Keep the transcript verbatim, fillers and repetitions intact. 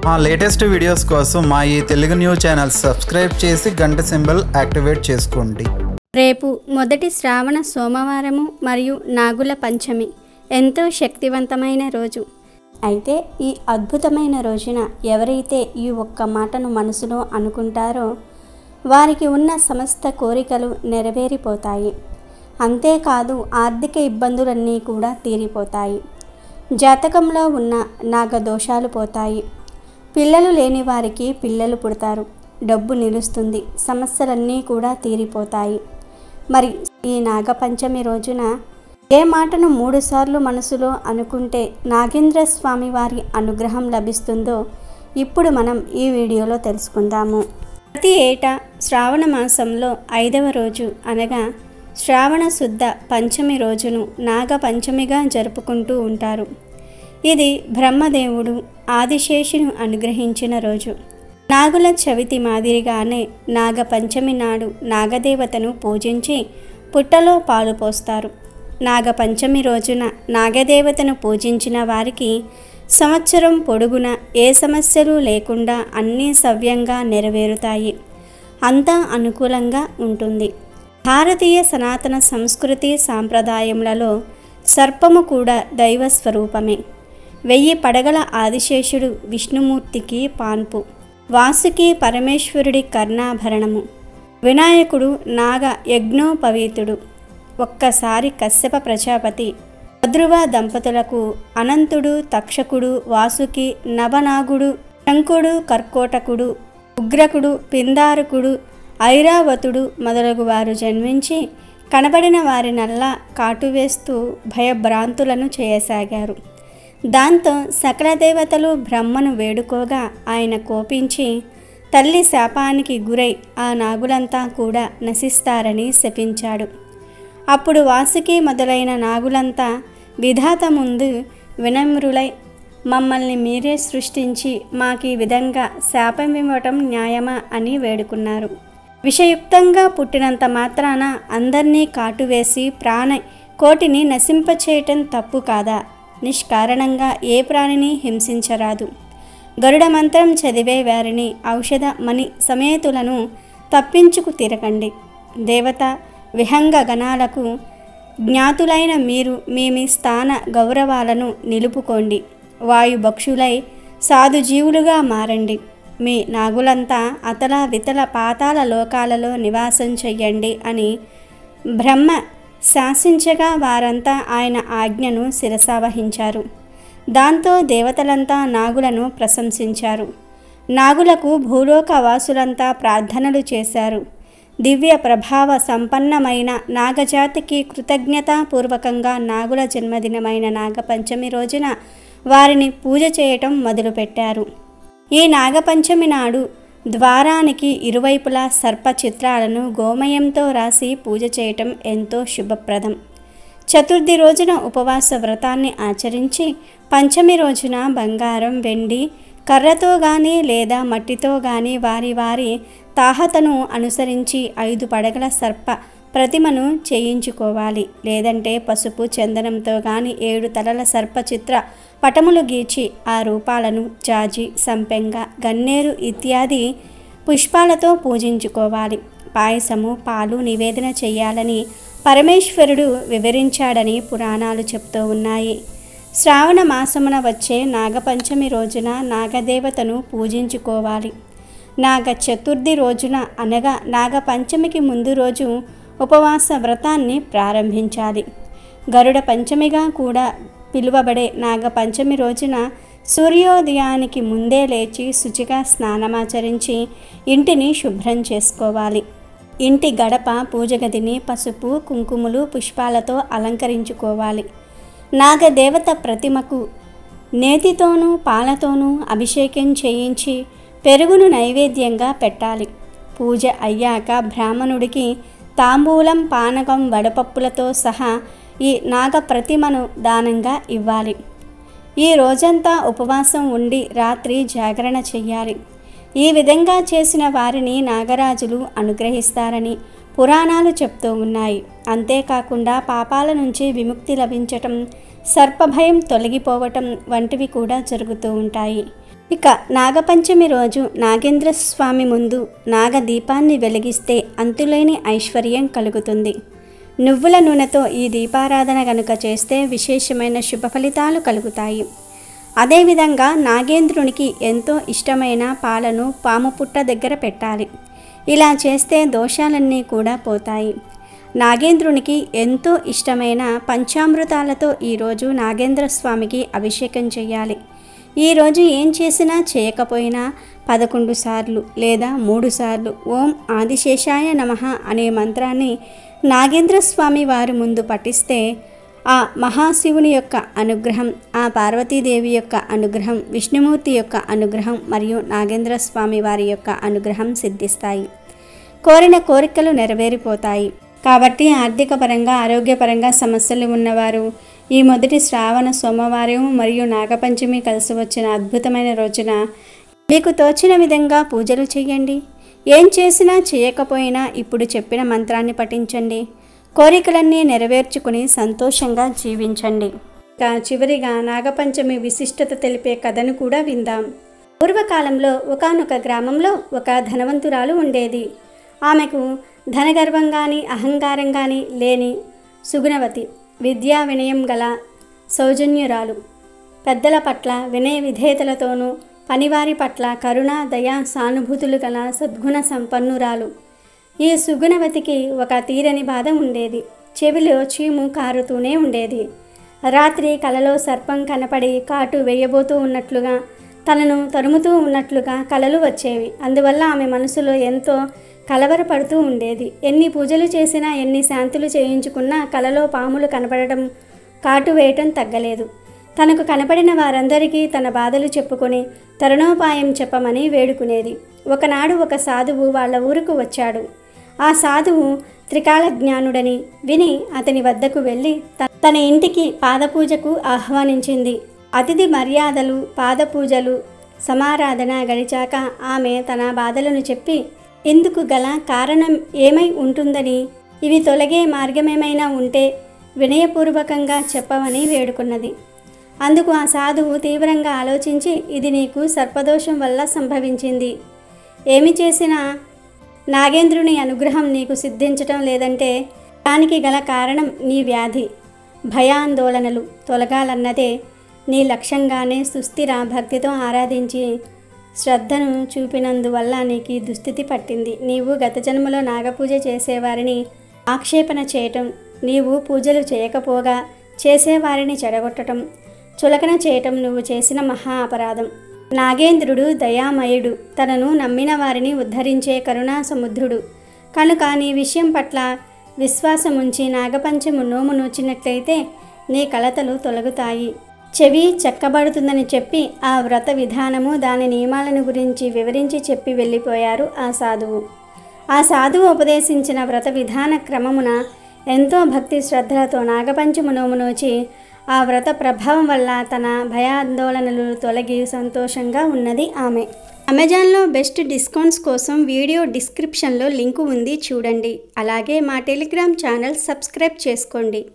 మా latest videos కోసం మా ఈ తెలుగు న్యూస్ ఛానల్ సబ్స్క్రైబ్ చేసి గంట సింబల్ యాక్టివేట్ చేసుకోండి. రేపు మొదటి శ్రావణ సోమవారము మరియు నాగుల పంచమి ఎంతో శక్తివంతమైన రోజు. అయితే ఈ అద్భుతమైన రోజున ఎవరైతే ఈ ఒక్క మాటను మనసులో అనుకుంటారో వారికి ఉన్న సమస్త కోరికలు నెరవేరిపోతాయి. అంతేకాదు ఆర్థిక ఇబ్బందులన్నీ కూడా తీరిపోతాయి. జాతకంలో ఉన్న నాగదోషాలు పోతాయి. పిల్లలు లేని వారికి పిల్లలు పుడతారు. డబ్బు నిలుస్తుంది. సమస్యలన్నీ కూడా తీరిపోతాయి. మరి ఈ నాగపంచమి రోజున ఏ మాటను మూడుసార్లు మనసులో అనుకుంటే నాగేంద్ర స్వామి వారి అనుగ్రహం లభిస్తుందో ఇప్పుడు మనం ఈ వీడియోలో తెలుసుకుందాము. ప్రతి ఏటా శ్రావణ మాసంలో ఐదవ రోజు అనగా శ్రావణ శుద్ధ పంచమి రోజును నాగపంచమిగా జరుపుకుంటూ ఉంటారు. ఇది బ్రహ్మదేవుడు ఆదిశేషును అనుగ్రహించిన రోజు. నాగుల చవితి మాదిరిగానే నాగపంచమి నాడు నాగదేవతను పూజించి పుట్టలో పాలు పోస్తారు. నాగపంచమి రోజున నాగదేవతను పూజించిన వారికి సంవత్సరం పొడుగున ఏ సమస్యలు లేకుండా అన్నీ సవ్యంగా నెరవేరుతాయి. అంతా అనుకూలంగా ఉంటుంది. భారతీయ సనాతన సంస్కృతి సాంప్రదాయములలో సర్పము కూడా దైవ స్వరూపమే. వెయ్యి పడగల ఆదిశేషుడు విష్ణుమూర్తికి పాన్పు, వాసుకి పరమేశ్వరుడి కర్ణాభరణము, వినాయకుడు నాగ యజ్ఞోపవీతుడు. ఒక్కసారి కశ్యప ప్రజాపతి భద్రువ దంపతులకు అనంతుడు, తక్షకుడు, వాసుకి, నవనాగుడు, శంకుడు, కర్కోటకుడు, ఉగ్రకుడు, పిందారకుడు, ఐరావతుడు మొదలగు వారు జన్మించి కనబడిన వారినల్లా కాటువేస్తూ భయభ్రాంతులను చేయసాగారు. దాంతో సకల దేవతలు బ్రహ్మను వేడుకోగా ఆయన కోపించి తల్లి శాపానికి గురై ఆ నాగులంతా కూడా నశిస్తారని శపించాడు. అప్పుడు వాసుకి మొదలైన నాగులంతా విధాత ముందు వినమ్రులై మమ్మల్ని మీరే సృష్టించి మాకీ విధంగా శాపం ఇవ్వటం న్యాయమా అని వేడుకున్నారు. విషయుక్తంగా పుట్టినంత మాత్రాన అందరినీ కాటువేసి ప్రాణ కోటిని నశింపచేయటం తప్పు కాదా? నిష్కారణంగా ఏ ప్రాణిని హింసించరాదు. గరుడ మంత్రం చదివే వారిని ఔషధ మణి సమేతులను తప్పించుకు తిరగండి. దేవత విహంగ గణాలకు జ్ఞాతులైన మీరు మీ మీ స్థాన గౌరవాలను నిలుపుకోండి. వాయుభక్షులై సాధుజీవులుగా మారండి. మీ నాగులంతా అతల వితల పాతాల లోకాలలో నివాసం చెయ్యండి అని బ్రహ్మ శాసించగా వారంతా ఆయన ఆజ్ఞను శిరసావహించారు. దాంతో దేవతలంతా నాగులను ప్రశంసించారు. నాగులకు భూలోక వాసులంతా ప్రార్థనలు చేశారు. దివ్య ప్రభావ సంపన్నమైన నాగజాతికి కృతజ్ఞతాపూర్వకంగా నాగుల జన్మదినమైన నాగపంచమి రోజున వారిని పూజ చేయటం మొదలుపెట్టారు. ఈ నాగపంచమి నాడు ద్వారానికి ఇరువైపులా సర్ప చిత్రాలను గోమయంతో రాసి పూజ చేయటం ఎంతో శుభప్రదం. చతుర్థి రోజున ఉపవాస వ్రతాన్ని ఆచరించి పంచమి రోజున బంగారం, వెండి కర్రతో కానీ లేదా మట్టితో కానీ వారి వారి తాహతను అనుసరించి ఐదు పడగల సర్ప ప్రతిమను చేయించుకోవాలి. లేదంటే పసుపు చందనంతో కానీ ఏడు తలల సర్ప చిత్ర పటములు గీచి ఆ రూపాలను జాజి, సంపెంగ, గన్నేరు ఇత్యాది పుష్పాలతో పూజించుకోవాలి. పాయసము, పాలు నివేదన చేయాలని పరమేశ్వరుడు వివరించాడని పురాణాలు చెప్తూ ఉన్నాయి. శ్రావణ మాసమున వచ్చే నాగపంచమి రోజున నాగదేవతను పూజించుకోవాలి. నాగ చతుర్థి రోజున అనగా నాగపంచమికి ముందు రోజు ఉపవాస వ్రతాన్ని ప్రారంభించాలి. గరుడ పంచమిగా కూడా పిలువబడే నాగపంచమి రోజున సూర్యోదయానికి ముందే లేచి శుచిగా స్నానమాచరించి ఇంటిని శుభ్రం చేసుకోవాలి. ఇంటి గడప, పూజగదిని పసుపు, కుంకుమలు, పుష్పాలతో అలంకరించుకోవాలి. నాగదేవత ప్రతిమకు నేతితోనూ పాలతోనూ అభిషేకం చేయించి పెరుగును నైవేద్యంగా పెట్టాలి. పూజ అయ్యాక బ్రాహ్మణుడికి తాంబూలం, పానకం, వడపప్పులతో సహా ఈ నాగ ప్రతిమను దానంగా ఇవ్వాలి. ఈ రోజంతా ఉపవాసం ఉండి రాత్రి జాగరణ చెయ్యాలి. ఈ విధంగా చేసిన వారిని నాగరాజులు అనుగ్రహిస్తారని పురాణాలు చెప్తూ ఉన్నాయి. అంతేకాకుండా పాపాల నుంచి విముక్తి లభించటం, సర్పభయం తొలగిపోవటం వంటివి కూడా జరుగుతూ ఉంటాయి. ఇక నాగపంచమి రోజు నాగేంద్ర స్వామి ముందు నాగ దీపాన్ని వెలిగిస్తే అంతులేని ఐశ్వర్యం కలుగుతుంది. నువ్వుల నూనెతో ఈ దీపారాధన గనుక చేస్తే విశేషమైన శుభ ఫలితాలు కలుగుతాయి. అదేవిధంగా నాగేంద్రునికి ఎంతో ఇష్టమైన పాలను పాము పుట్ట దగ్గర పెట్టాలి. ఇలా చేస్తే దోషాలన్నీ కూడా పోతాయి. నాగేంద్రునికి ఎంతో ఇష్టమైన పంచామృతాలతో ఈరోజు నాగేంద్ర స్వామికి అభిషేకం చేయాలి. ఈరోజు ఏం చేసినా చేయకపోయినా పదకొండు సార్లు లేదా మూడు సార్లు ఓం ఆదిశేషాయ నమః అనే మంత్రాన్ని నాగేంద్ర స్వామి వారి ముందు పఠిస్తే ఆ మహాశివుని యొక్క అనుగ్రహం, ఆ పార్వతీదేవి యొక్క అనుగ్రహం, విష్ణుమూర్తి యొక్క అనుగ్రహం మరియు నాగేంద్ర స్వామి వారి యొక్క అనుగ్రహం సిద్ధిస్తాయి. కోరిన కోరికలు నెరవేరిపోతాయి. కాబట్టి ఆర్థిక పరంగా, ఆరోగ్యపరంగా సమస్యలు ఉన్నవారు ఈ మొదటి శ్రావణ సోమవారం మరియు నాగపంచమి కలిసి వచ్చిన అద్భుతమైన రోజున మీకు తోచిన విధంగా పూజలు చేయండి. ఏం చేసినా చేయకపోయినా ఇప్పుడు చెప్పిన మంత్రాన్ని పఠించండి. కోరికలన్నీ నెరవేర్చుకుని సంతోషంగా జీవించండి. ఇక చివరిగా నాగపంచమి విశిష్టత తెలిపే కథను కూడా విందాం. పూర్వకాలంలో ఒకానొక గ్రామంలో ఒక ధనవంతురాలు ఉండేది. ఆమెకు ధనగర్వం కానీ అహంకారం కానీ లేని సుగుణవతి, విద్యా వినయం గల సౌజన్యురాలు, పెద్దల పట్ల వినయ విధేయతలతోనూ పనివారి పట్ల కరుణ, దయ, సానుభూతులు గల సద్గుణ సంపన్నురాలు. ఈ సుగుణవతికి ఒక తీరని బాధ ఉండేది. చెవిలో చీము కారుతూనే ఉండేది. రాత్రి కలలో సర్పం కనపడి కాటు వేయబోతూ ఉన్నట్లుగా, తనను తరుముతూ ఉన్నట్లుగా కలలు వచ్చేవి. అందువల్ల ఆమె మనసులో ఎంతో కలవరపడుతూ ఉండేది. ఎన్ని పూజలు చేసినా, ఎన్ని శాంతులు చేయించుకున్నా కలలో పాములు కనపడటం, కాటు వేయటం తగ్గలేదు. తనకు కనపడిన వారందరికీ తన బాధలు చెప్పుకొని తరుణోపాయం చెప్పమని వేడుకునేది. ఒకనాడు ఒక సాధువు వాళ్ళ ఊరుకు వచ్చాడు. ఆ సాధువు త్రికాల జ్ఞానుడని విని అతని వద్దకు వెళ్ళి తన ఇంటికి పాదపూజకు ఆహ్వానించింది. అతిథి మర్యాదలు, పాదపూజలు, సమారాధన గడిచాక ఆమె తన బాధలను చెప్పి ఇందుకు గల కారణం ఏమై ఉంటుందని, ఇవి తొలగే మార్గమేమైనా ఉంటే వినయపూర్వకంగా చెప్పమని వేడుకున్నది. అందుకు ఆ సాధువు తీవ్రంగా ఆలోచించి, ఇది నీకు సర్పదోషం వల్ల సంభవించింది. ఏమి చేసినా నాగేంద్రుని అనుగ్రహం నీకు సిద్ధించటం లేదంటే దానికి గల కారణం నీ వ్యాధి, భయాందోళనలు తొలగాలన్నదే నీ లక్ష్యంగానే సుస్థిర భక్తితో ఆరాధించి శ్రద్ధను చూపినందువల్ల నీకు ఈ దుస్థితి పట్టింది. నీవు గత జన్మలో నాగపూజ చేసేవారిని ఆక్షేపణ చేయటం, నీవు పూజలు చేయకపోగా చేసేవారిని చెడగొట్టడం, చులకన చేయటం నువ్వు చేసిన మహా అపరాధం. నాగేంద్రుడు దయామయుడు, తనను నమ్మిన వారిని ఉద్ధరించే కరుణా సముద్రుడు. కనుక నీ విషయం పట్ల విశ్వాసముంచి నాగపంచము నోము నోచినట్లయితే నీ కలతలు తొలగుతాయి. చెవి చెక్కబడుతుందని చెప్పి ఆ వ్రత విధానము, దాని నియమాలను గురించి వివరించి చెప్పి వెళ్ళిపోయారు ఆ సాధువు. ఆ సాధువు ఉపదేశించిన వ్రత విధాన క్రమమున ఎంతో భక్తి శ్రద్ధలతో నాగపంచము నోము నోచి ఆ వ్రత ప్రభావం వల్ల తన భయాందోళనలు తొలగి సంతోషంగా ఉన్నది ఆమె. అమెజాన్లో బెస్ట్ డిస్కౌంట్స్ కోసం వీడియో డిస్క్రిప్షన్లో లింకు ఉంది, చూడండి. అలాగే మా టెలిగ్రామ్ ఛానల్ సబ్స్క్రైబ్ చేసుకోండి.